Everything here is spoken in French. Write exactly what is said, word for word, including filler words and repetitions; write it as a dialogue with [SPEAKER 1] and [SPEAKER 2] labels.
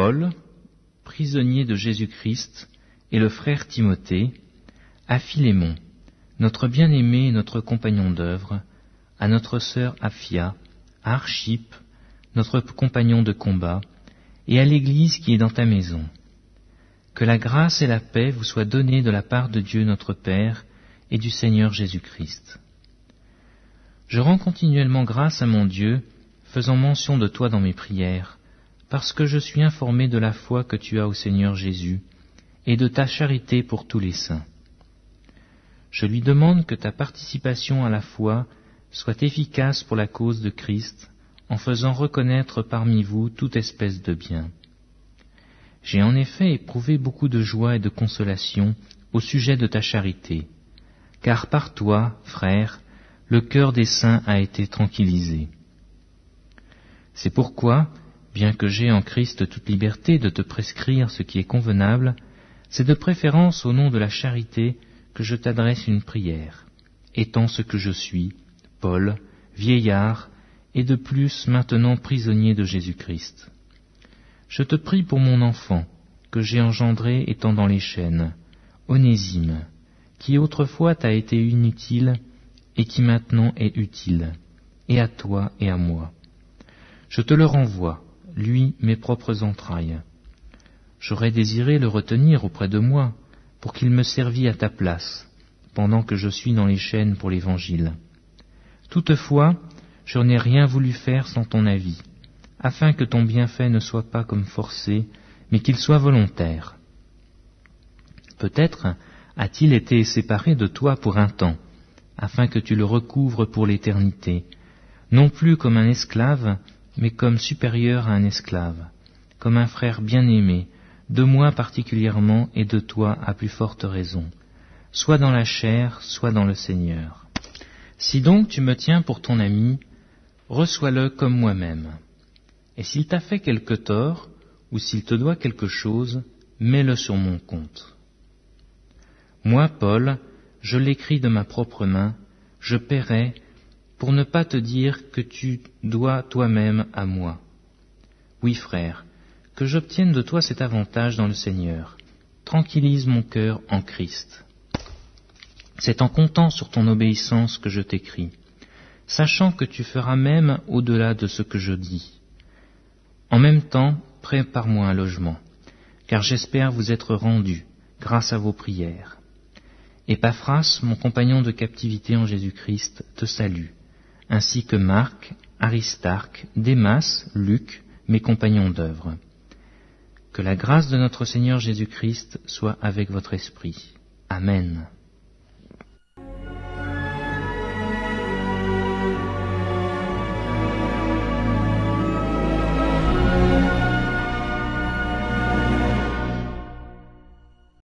[SPEAKER 1] Paul, prisonnier de Jésus-Christ, et le frère Timothée, à Philémon, notre bien-aimé et notre compagnon d'œuvre, à notre sœur Aphia, à Archippe, notre compagnon de combat, et à l'Église qui est dans ta maison. Que la grâce et la paix vous soient données de la part de Dieu notre Père et du Seigneur Jésus-Christ. Je rends continuellement grâce à mon Dieu, faisant mention de toi dans mes prières, parce que je suis informé de la foi que tu as au Seigneur Jésus, et de ta charité pour tous les saints. Je lui demande que ta participation à la foi soit efficace pour la cause de Christ, en faisant reconnaître parmi vous toute espèce de bien. J'ai en effet éprouvé beaucoup de joie et de consolation au sujet de ta charité, car par toi, frère, le cœur des saints a été tranquillisé. C'est pourquoi, bien que j'aie en Christ toute liberté de te prescrire ce qui est convenable, c'est de préférence au nom de la charité que je t'adresse une prière, étant ce que je suis, Paul, vieillard, et de plus maintenant prisonnier de Jésus-Christ. Je te prie pour mon enfant, que j'ai engendré étant dans les chaînes, Onésime, qui autrefois t'a été inutile et qui maintenant est utile, et à toi et à moi. Je te le renvoie, lui, mes propres entrailles. J'aurais désiré le retenir auprès de moi, pour qu'il me servît à ta place, pendant que je suis dans les chaînes pour l'Évangile. Toutefois, je n'ai rien voulu faire sans ton avis, afin que ton bienfait ne soit pas comme forcé, mais qu'il soit volontaire. Peut-être a-t-il été séparé de toi pour un temps, afin que tu le recouvres pour l'éternité, non plus comme un esclave, mais comme supérieur à un esclave, comme un frère bien-aimé, de moi particulièrement et de toi à plus forte raison, soit dans la chair, soit dans le Seigneur. Si donc tu me tiens pour ton ami, reçois-le comme moi-même. Et s'il t'a fait quelque tort, ou s'il te doit quelque chose, mets-le sur mon compte. Moi, Paul, je l'écris de ma propre main, je paierai, pour ne pas te dire que tu dois toi-même à moi. Oui, frère, que j'obtienne de toi cet avantage dans le Seigneur. Tranquillise mon cœur en Christ. C'est en comptant sur ton obéissance que je t'écris, sachant que tu feras même au-delà de ce que je dis. En même temps, prépare-moi un logement, car j'espère vous être rendu, grâce à vos prières. Épaphras, mon compagnon de captivité en Jésus-Christ, te salue, ainsi que Marc, Aristarque, Démas, Luc, mes compagnons d'œuvre. Que la grâce de notre Seigneur Jésus-Christ soit avec votre esprit. Amen.